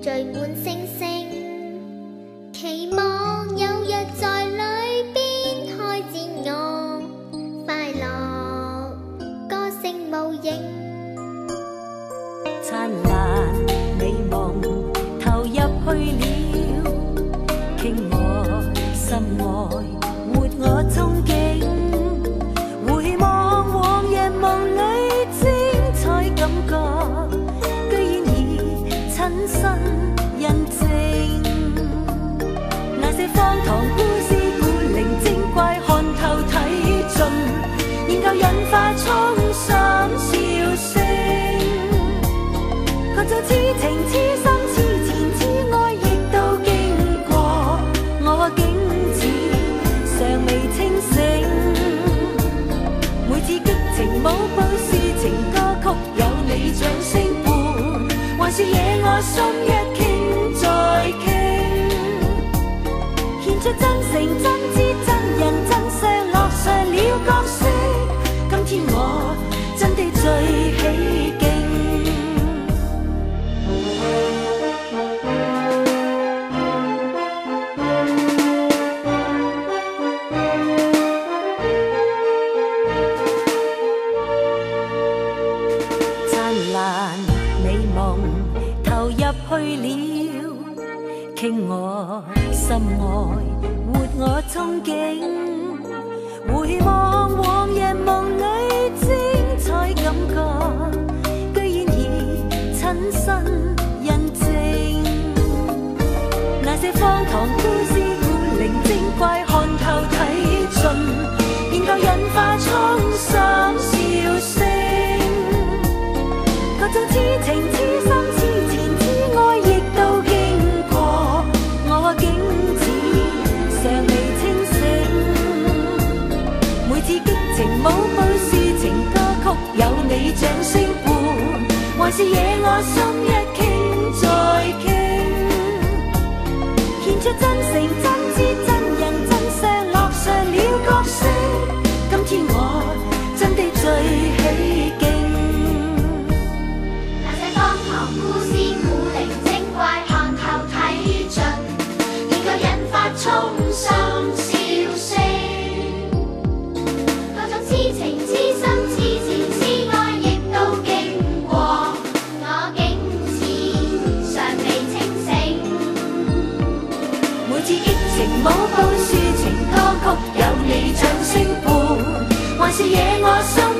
聚滿星星，期望有日在裏邊開展我快樂歌聲無影。 燦爛美夢投入去了，傾我心愛，活我憧憬。回望往日夢裏精彩感覺，居然已親身印證。那些荒唐故事古靈精怪，看透睇盡，研究引發衷心笑聲。各種痴情痴心痴纏痴愛亦都經過，我竟似尚未清醒。每次激情舞步抒情歌曲，有你掌聲伴，還是惹我心一傾再傾，獻出真誠真知真人真相，落上了角色，今天我真的最起勁。美夢投入去了，傾我心愛，活我憧憬。回望往日夢裏精彩感覺，居然已親身印證。那些荒唐故事古靈精怪，看透睇盡，研究引發衷心笑聲。各種痴情痴心痴纏痴愛亦都經過，我竟似尚未清醒。每次激情舞步抒情歌曲，有你掌聲伴，還是惹我心一傾再傾，獻出真誠真知真人真相，落上了角色，今天我真的最起勁。 故事古靈精怪，看透睇盡，研究引發衷心笑聲。各種痴情痴心痴纏痴愛亦都經過，我竟似尚未清醒。 每次激情舞步抒情歌曲，有你掌聲伴，還是惹我心